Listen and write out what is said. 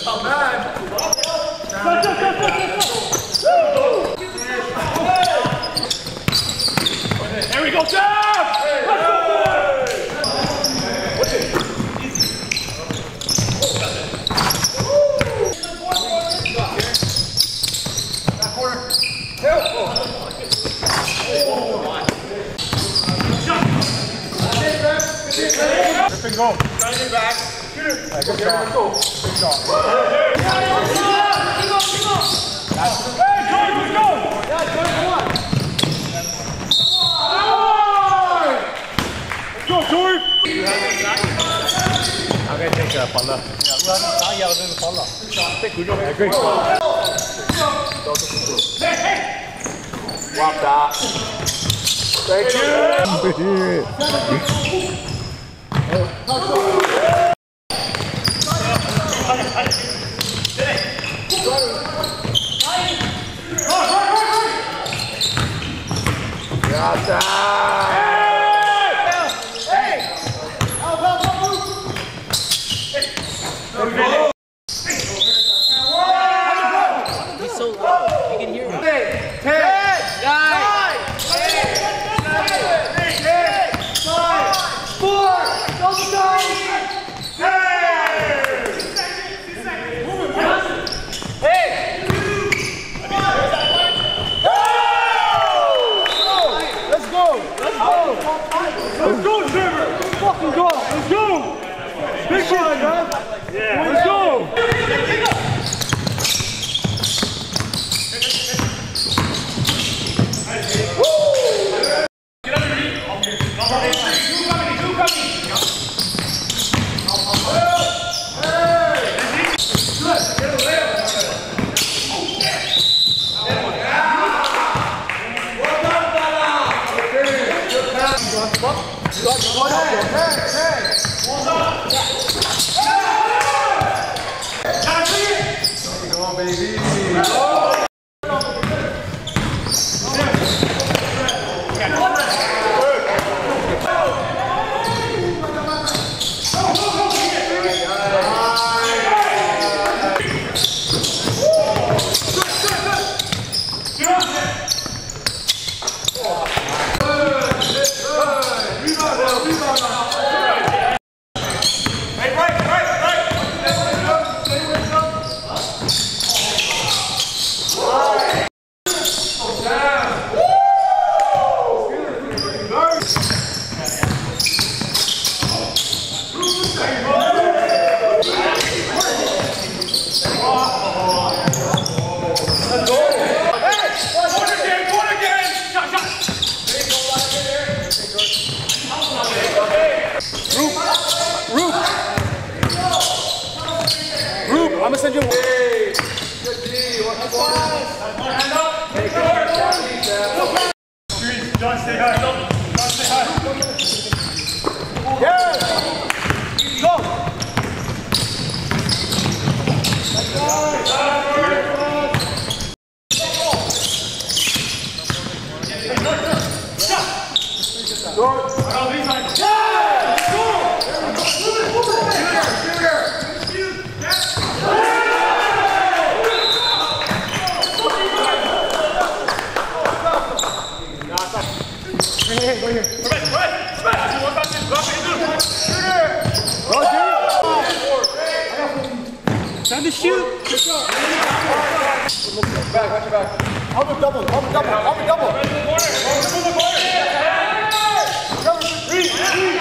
There we go, Jeff! What's it? Back corner. Rip and go. Trying it back. Good shot. Good shot. Hey, George, let's go! Yeah, George, come on. Let's go, George! I'm going to take a palla. Yeah, in the palla. Great shot. Hey! Walk that. Thank you! Got that! Hey! He's so loud, you can hear him. 10, 9, 8, 7, 6, 5, 4, double time! Hey! Let's go! Let's go! Let's go, Trevor! Let's fucking go! Let's go! Big one, man! Yeah! Let's go! Get underneath! Two coming! Come on, baby. I'm gonna send you. Hey, good D. Hand up. Hey, John, stay high. John, stay high. Yeah. Go. Time to shoot! Back, watch your back. I'll be double, I'll be double, I'll be double. Double the corner. Double the corner.